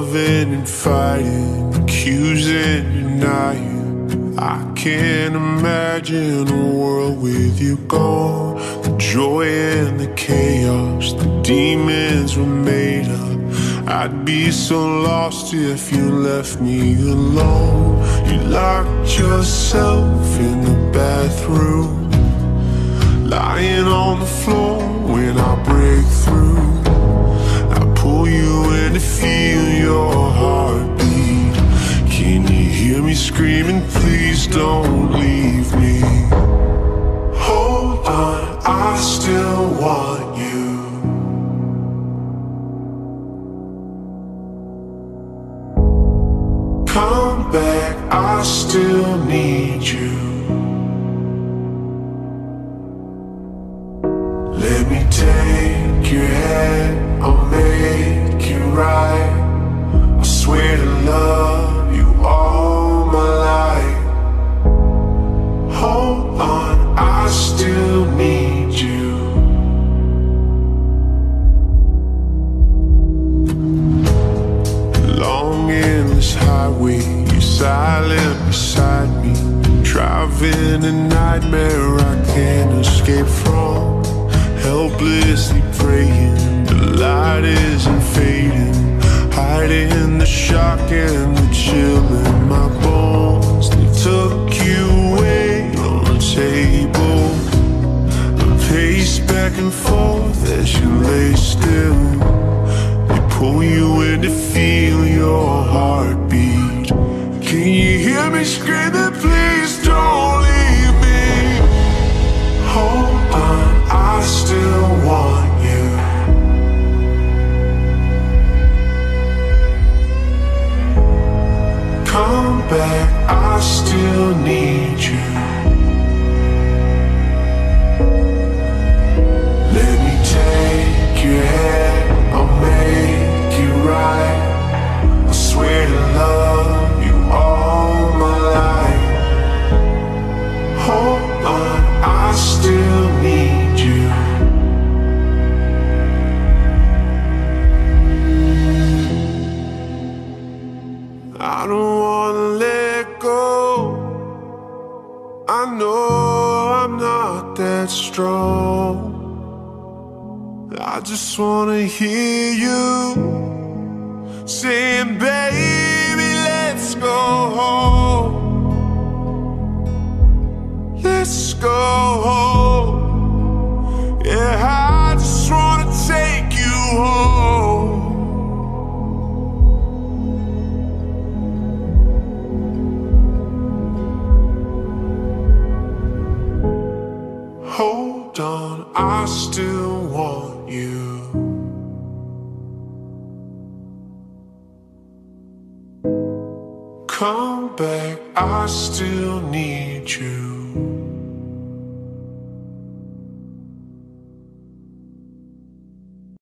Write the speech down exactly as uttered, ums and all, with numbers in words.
loving and fighting, accusing, denying. I can't imagine a world with you gone. The joy and the chaos, the demons were made up. I'd be so lost if you left me alone. You locked yourself in the bathroom, lying on the floor when I break through. I pull you in to feel your heartbeat. Can you hear me screaming, please don't leave me? Hold on, I still want you. Come back, I still need you. Let me take your hand, I'll make it right. I swear to love you all my life. Hold on, I still need you. Long endless highway, you're silent beside me. Driving a nightmare I can't escape from. Helplessly praying, the light isn't fading. Hiding the shock and the chill in my bones. They took you away on the table. I pace back and forth as you lay still. They pull you in to feel your heartbeat. Can you hear me screaming, please don't leave me? Hold on, I still want you. Come back, I still need you. Let me take your hand, I'll make it right. I swear to love you all my life. Hold on, I still need you. I don't wanna let go. I know I'm not that strong. I just wanna hear you saying, baby, let's go home. Let's go home. Yeah, I just wanna take you home. Hold on, I still want you. Come back, I still need you.